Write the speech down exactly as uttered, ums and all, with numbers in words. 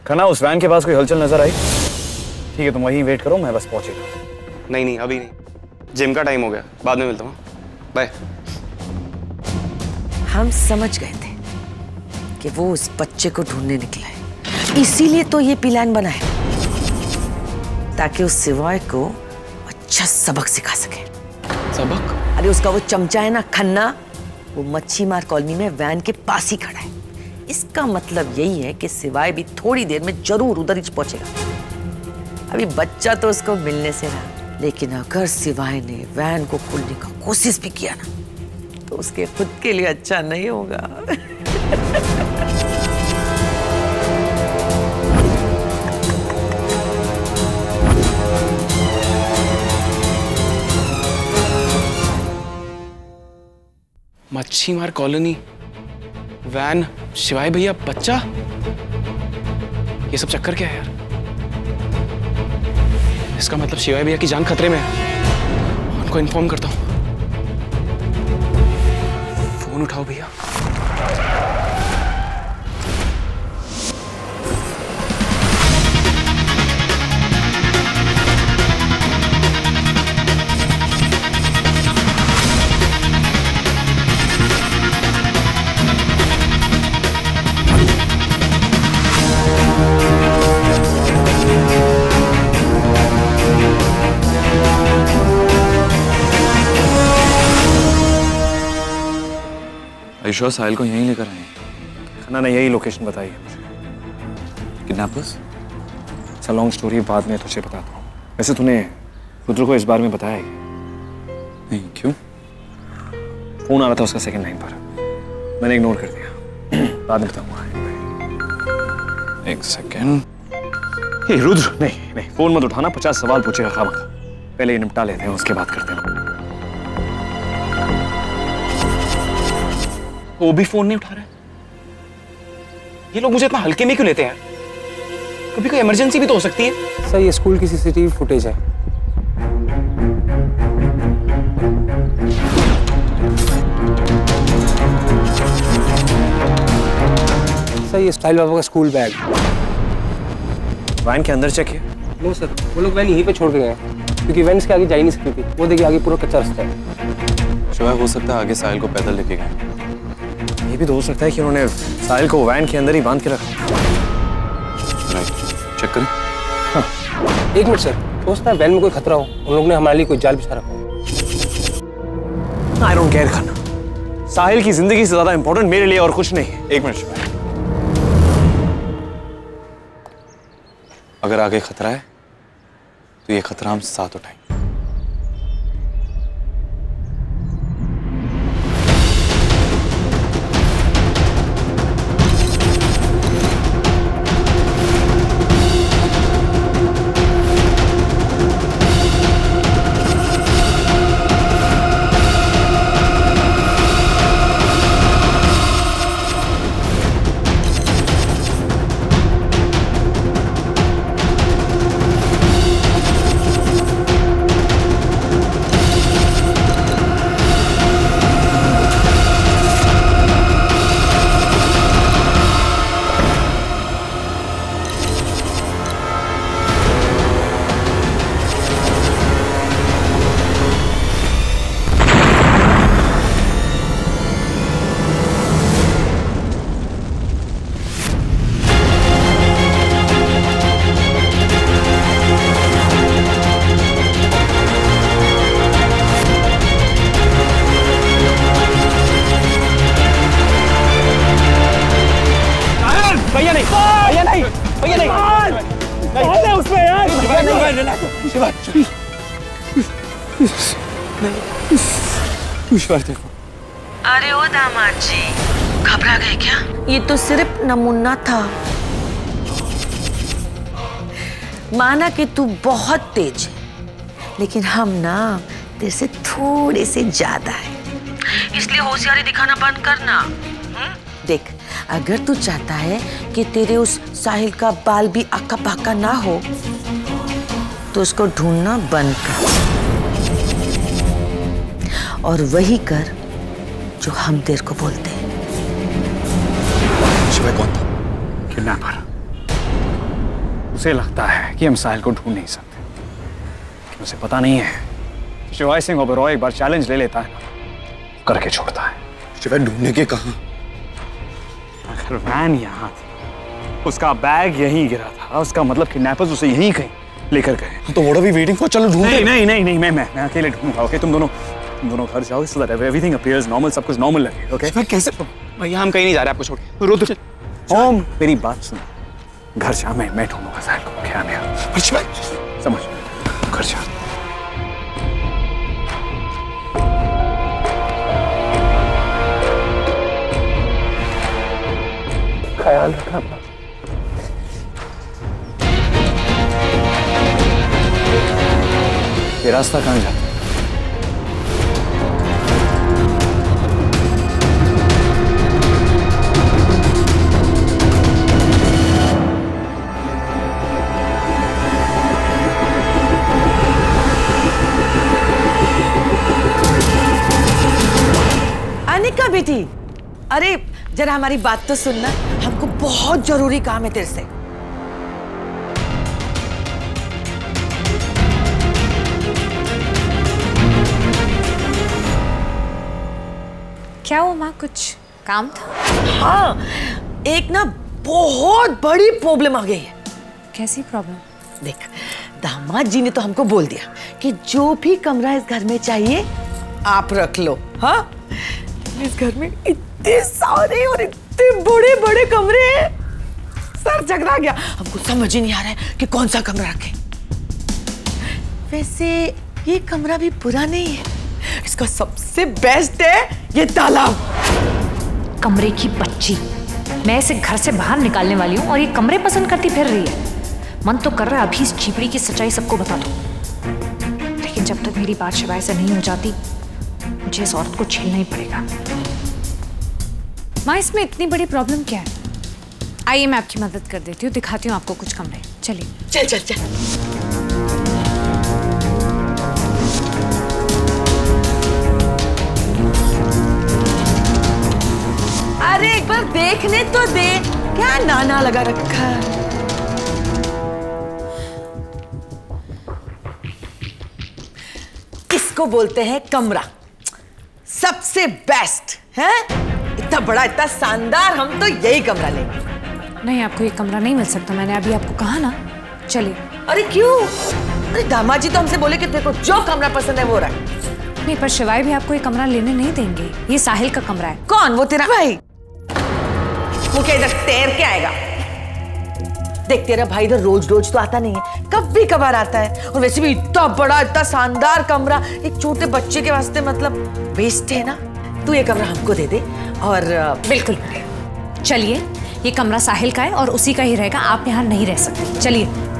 खन्ना, उस वैन के पास कोई हलचल नजर आई? ठीक है, तुम वहीं वेट करो, मैं बस पहुंचेगा। नहीं नहीं, अभी नहीं, जिम का टाइम हो गया, बाद में मिलता हूँ। बाय। हम समझ गए थे कि वो उस बच्चे को ढूंढने निकला है, इसीलिए तो ये प्लान बना है ताकि उस सिवाय को अच्छा सबक सिखा सके। सबक? अरे उसका वो चमचा है ना खन्ना, वो मच्छी मार कॉलोनी में वैन के पास ही खड़ा है। इसका मतलब यही है कि सिवाय भी थोड़ी देर में जरूर उधर ही पहुंचेगा। अभी बच्चा तो उसको मिलने से रहा, लेकिन अगर सिवाय ने वैन को खोलने का कोशिश भी किया ना तो उसके खुद के लिए अच्छा नहीं होगा। मच्छी मार कॉलोनी, वैन, शिवाय भैया, बच्चा, ये सब चक्कर क्या है यार? इसका मतलब शिवाय भैया की जान खतरे में है। उनको इन्फॉर्म करता हूँ। फोन उठाओ भैया। ईश्वर साहिल को यहीं लेकर आए। खन्ना ने यही लोकेशन बताई है मुझे। Kidnappers? It's a long story, बाद में तुझे बताता हूँ। वैसे तूने रुद्र को इस बारे में बताया है? नहीं, क्यों? फोन आ रहा था उसका सेकंड लाइन पर, मैंने इग्नोर कर दिया। बाद में बताऊंगा। एक सेकेंड। हे रुद्र, नहीं नहीं, फोन मत उठाना, पचास सवाल पूछेगा खामखा। पहले ये निपटा लेते हैं, उसके बाद करते हैं। वो भी फोन नहीं उठा रहा है। ये लोग मुझे इतना हल्के में क्यों लेते हैं? कभी कोई इमरजेंसी भी तो हो सकती है। सर, ये स्कूल की सीसीटीवी फुटेज है। सर, ये स्टाइल बाबा का स्कूल बैग। वैन के अंदर चेक किया? नो सर, वो लोग वैन यहीं पे छोड़ के गए क्योंकि वैन इसके आगे जा ही नहीं सकती थी। वो देखिए आगे पूरा कच्चा रास्ता है। शिवाय, हो सकता है आगे साहिल को पैदल लेके गए। ये भी तो हो सकता है कि उन्होंने साहिल को वैन के अंदर ही बांध के रखा। राइट, चेक करें। हाँ। एक मिनट सर, हो सकता है वैन में कोई खतरा हो, उन लोगों ने हमारे लिए कोई जाल बिछा रखा हो। I don't care Khanna, Sahil की जिंदगी से ज्यादा इंपॉर्टेंट मेरे लिए और कुछ नहीं। एक मिनट शिवाय, अगर आगे खतरा है तो ये खतरा हम साथ उठाएंगे। अरे ओ दामाद जी, घबरा गए क्या? ये तो सिर्फ नमूना था। माना कि तू बहुत तेज है, लेकिन हम ना तेरे से थोड़े से ज्यादा है, इसलिए होशियारी दिखाना बंद करना। देख, अगर तू चाहता है कि तेरे उस साहिल का बाल भी आका पाका ना हो तो उसको ढूंढना बंद कर और वही कर जो हम तेरे को बोलते हैं। शिवाय कौन था? किडनैपर। उसे लगता है कि हम साहिल को ढूंढ नहीं सकते, लेकिन उसे पता नहीं है कि शिवाय सिंह ओबेरॉय एक बार चैलेंज ले लेता है ना, करके छोड़ता है। शिवाय ढूंढने के कहां? अगर वैन यहाँ थी, उसका बैग यहीं गिरा था, उसका मतलब किडनैपर्स उसे यहीं कहीं लेकर गए। तो what are we waiting for? चलो ढूंढते। नहीं नहीं नहीं नहीं मैं मैं मैं अकेले ढूंढूंगा। ओके, तुम दोनों तुम दोनों घर जाओ, so that everything appears normal, सब कुछ नॉर्मल लगे। ओके मैं कैसे? भैया हम कहीं नहीं जा रहे आपको छोड़ के। रो तो ओम, मेरी बात सुन, घर जा, मैं मैं ढूंढूंगा साहिल को। क्या मैं शिवाय समझ, घर जा। ख्याल रखना। ये रास्ता कहाँ जाता है? अनिका बेटी, अरे जरा हमारी बात तो सुनना, हमको बहुत जरूरी काम है तेरे से। क्या हुआ माँ, कुछ काम था? हाँ, एक ना बहुत बड़ी प्रॉब्लम आ गई है। कैसी प्रॉब्लम? देख, दामाद जी ने तो हमको बोल दिया कि जो भी कमरा इस घर में चाहिए आप रख लो। हाँ, इस घर में इतने सारे और इतने बड़े बड़े कमरे हैं, सर जगरा गया। हमको समझ ही नहीं आ रहा है कि कौन सा कमरा रखें। वैसे ये कमरा भी बुरा नहीं है, इसका सबसे बेस्ट है ये तालाब। कमरे की बच्ची, मैं इसे घर से बाहर निकालने वाली हूँ और ये कमरे पसंद करती फिर रही है। मन तो कर रहा है अभी इस चीपड़ी की सच्चाई सबको बता दूं, लेकिन जब तक मेरी बात शिवाय से नहीं हो जाती मुझे इस औरत को झेलना ही पड़ेगा। माँ, इसमें इतनी बड़ी प्रॉब्लम क्या है? आइए मैं आपकी मदद कर देती हूँ, दिखाती हूँ आपको कुछ कमरे। चलिए। चल चल चल। अरे एक बार देखने तो दे, क्या नाना लगा रखा है। इसको बोलते हैं कमरा, सबसे बेस्ट है। इतना बड़ा, इतना शानदार, हम तो यही कमरा लेंगे। नहीं, आपको ये कमरा नहीं मिल सकता, मैंने अभी आपको कहा ना। चलिए। अरे क्यों? अरे दामाद जी तो हमसे बोले कि तेरे को जो कमरा पसंद है वो रख। नहीं, पर शिवाय भी आपको ये कमरा लेने नहीं देंगे, ये साहिल का कमरा है। कौन? वो तेरा भाई? वो क्या इधर तैर के आएगा? देख, तेरा भाई इधर रोज रोज तो आता नहीं है, कभी कभार आता है, और वैसे भी इतना बड़ा, इतना शानदार कमरा एक छोटे बच्चे के वास्ते मतलब बेस्ट है ना। तू ये कमरा हमको दे दे। और बिल्कुल। चलिए, ये कमरा साहिल का है और उसी का ही रहेगा, आप यहाँ नहीं रह सकते। चलिए।